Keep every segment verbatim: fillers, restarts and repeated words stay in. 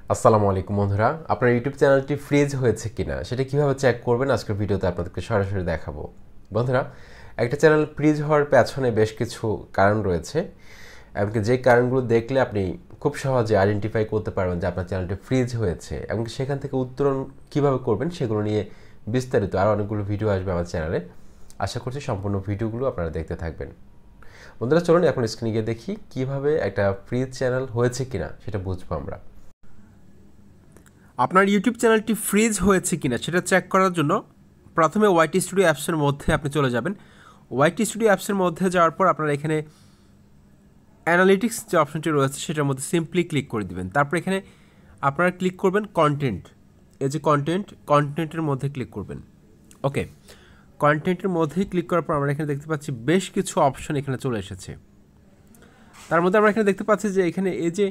আসসালামু আলাইকুম বন্ধুরা, আপনার ইউটিউব চ্যানেলটি ফ্রিজ হয়েছে কিনা সেটা কিভাবে চেক করবেন আজকের ভিডিওতে আপনাদেরকে সরাসরি দেখাবো। বন্ধুরা, একটা চ্যানেল ফ্রিজ হওয়ার পেছনে বেশ কিছু কারণ রয়েছে, এমনকি যে কারণগুলো দেখলে আপনি খুব সহজে আইডেন্টিফাই করতে পারবেন যে আপনার চ্যানেলটি ফ্রিজ হয়েছে এবং সেখান থেকে উত্তরণ কিভাবে করবেন সেগুলো নিয়ে বিস্তারিত আরও অনেকগুলো ভিডিও আসবে আমার চ্যানেলে। আশা করছি সম্পূর্ণ ভিডিওগুলো আপনারা দেখতে থাকবেন। বন্ধুরা, চলুন এখন স্ক্রিনে গিয়ে দেখি কিভাবে একটা ফ্রিজ চ্যানেল হয়েছে কিনা সেটা বুঝবো আমরা। আপনার ইউটিউব চ্যানেলটি ফ্রিজ হয়েছে কিনা সেটা চেক করার জন্য প্রথমে ওয়াইটি স্টুডিও অ্যাপসের মধ্যে আপনি চলে যাবেন। ওয়াইটি স্টুডিও অ্যাপসের মধ্যে যাওয়ার পর আপনারা এখানে অ্যানালিটিক্স যে অপশনটি রয়েছে সেটার মধ্যে সিম্পলি ক্লিক করে দিবেন। তারপর এখানে আপনারা ক্লিক করবেন কন্টেন্ট, এই যে কন্টেন্ট কন্টেন্টের মধ্যে ক্লিক করবেন। ওকে, কন্টেন্টের মধ্যেই ক্লিক করার পর আমরা এখানে দেখতে পাচ্ছি বেশ কিছু অপশন এখানে চলে এসেছে। তার মধ্যে আমরা এখানে দেখতে পাচ্ছি যে এখানে এই যে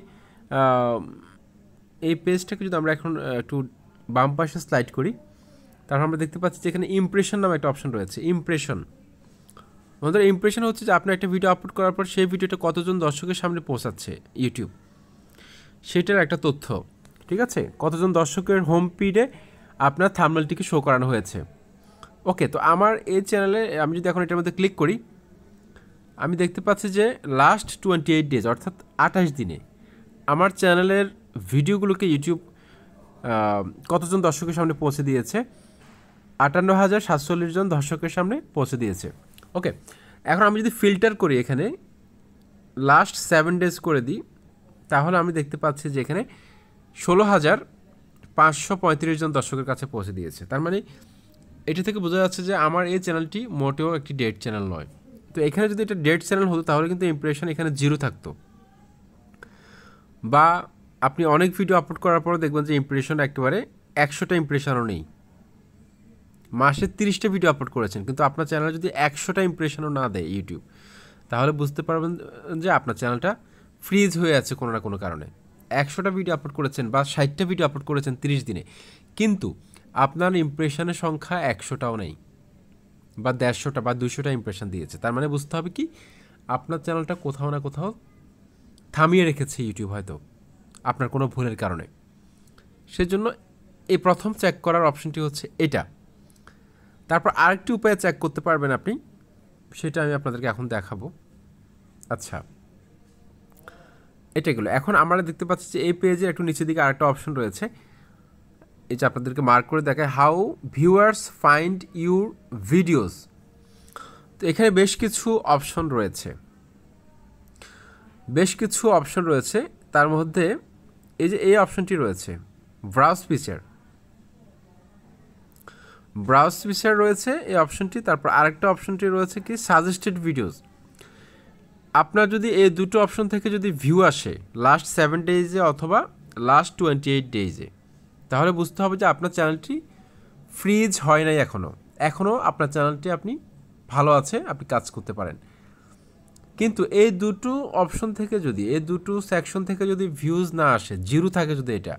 এই পেজটাকে যদি আমরা এখন একটু বাম পাশে স্লাইড করি, তারপর আমরা দেখতে পাচ্ছি যে এখানে ইমপ্রেশন নামে একটা অপশন রয়েছে। ইমপ্রেশন আমাদের ইমপ্রেশন হচ্ছে যে আপনি একটা ভিডিও আপলোড করার পর সেই ভিডিওটা কতজন দর্শকের সামনে পৌঁছাচ্ছে ইউটিউব, সেটার একটা তথ্য। ঠিক আছে, কতজন দর্শকের হোম ফিডে আপনার থাম্বনেলটিকে শো করানো হয়েছে। ওকে, তো আমার এই চ্যানেলে আমি যদি এখন এটার মধ্যে ক্লিক করি, আমি দেখতে পাচ্ছি যে লাস্ট টোয়েন্টি এইট ডেজ অর্থাৎ আঠাশ দিনে আমার চ্যানেলের ভিডিওগুলোকে ইউটিউব কতজন দর্শকের সামনে পৌঁছে দিয়েছে, আটান্ন হাজার সাতচল্লিশ জন দর্শকের সামনে পৌঁছে দিয়েছে। ওকে, এখন আমি যদি ফিল্টার করি এখানে লাস্ট সেভেন ডেজ করে দিই, তাহলে আমি দেখতে পাচ্ছি যে এখানে ষোলো হাজার পাঁচশো পঁয়ত্রিশ জন দর্শকের কাছে পৌঁছে দিয়েছে। তার মানে এটা থেকে বোঝা যাচ্ছে যে আমার এই চ্যানেলটি মোটেও একটি ডেড চ্যানেল নয়। তো এখানে যদি এটা ডেড চ্যানেল হতো তাহলে কিন্তু ইমপ্রেশন এখানে জিরো থাকতো, বা আপনি অনেক ভিডিও আপলোড করার পর দেখবেন যে ইমপ্রেশন একেবারে একশোটা ইমপ্রেশনও নেই। মাসে তিরিশটা ভিডিও আপলোড করেছেন কিন্তু আপনার চ্যানেলে যদি একশোটা ইমপ্রেশনও না দেয় ইউটিউব, তাহলে বুঝতে পারবেন যে আপনার চ্যানেলটা ফ্রিজ হয়ে আছে কোনো না কোনো কারণে। একশোটা ভিডিও আপলোড করেছেন বা ষাটটা ভিডিও আপলোড করেছেন তিরিশ দিনে, কিন্তু আপনার ইমপ্রেশনের সংখ্যা একশোটাও নেই, বা দেড়শোটা বা দুশোটা ইমপ্রেশন দিয়েছে। তার মানে বুঝতে হবে কি, আপনার চ্যানেলটা কোথাও না কোথাও থামিয়ে রেখেছে ইউটিউব, হয়তো আপনার কোনো ভুলের কারণে। সেজন্য এই প্রথম চেক করার অপশনটি হচ্ছে এটা। তারপর আরেকটি উপায়ে চেক করতে পারবেন আপনি, সেটা আমি আপনাদেরকে এখন দেখাবো। আচ্ছা, এটাগুলো এখন আমরা দেখতে পাচ্ছি যে এই পেজের একটু নিচের দিকে আরেকটা অপশন রয়েছে, এই যে আপনাদেরকে মার্ক করে দেখায় how viewers find your videos. তো এখানে বেশ কিছু অপশন রয়েছে, বেশ কিছু অপশন রয়েছে তার মধ্যে এই যে এই অপশনটি রয়েছে ব্রাউজ ফিচার, ব্রাউজ ফিচার রয়েছে এই অপশনটি। তারপর আরেকটা অপশনটি রয়েছে কি সাজেস্টেড ভিডিওস। আপনার যদি এই দুটো অপশন থেকে যদি ভিউ আসে লাস্ট সেভেন ডেজে অথবা লাস্ট টোয়েন্টি এইট ডেজে, তাহলে বুঝতে হবে যে আপনার চ্যানেলটি ফ্রিজ হয় নাই এখনও, এখনও আপনার চ্যানেলটি আপনি ভালো আছে, আপনি কাজ করতে পারেন। কিন্তু এই দুটো অপশন থেকে যদি এই দুটো সেকশন থেকে যদি ভিউজ না আসে, জিরো থাকে, যদি এটা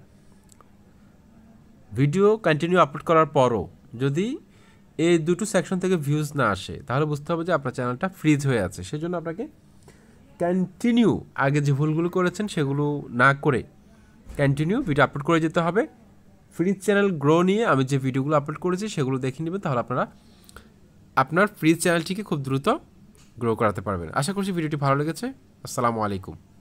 ভিডিও কন্টিনিউ আপলোড করার পরও যদি এই দুটো সেকশন থেকে ভিউজ না আসে, তাহলে বুঝতে হবে যে আপনার চ্যানেলটা ফ্রিজ হয়ে আছে। সেজন্য আপনাকে কন্টিনিউ আগে যে ভুলগুলো করেছেন সেগুলো না করে কন্টিনিউ ভিডিও আপলোড করে যেতে হবে। ফ্রিজ চ্যানেল গ্রো নিয়ে আমি যে ভিডিওগুলো আপলোড করেছি সেগুলো দেখে নেবেন, তাহলে আপনারা আপনার ফ্রিজ চ্যানেলটিকে খুব দ্রুত গ্রো করাতে পারবেন। আশা করছি ভিডিওটি ভালো লেগেছে। আসসালামু আলাইকুম।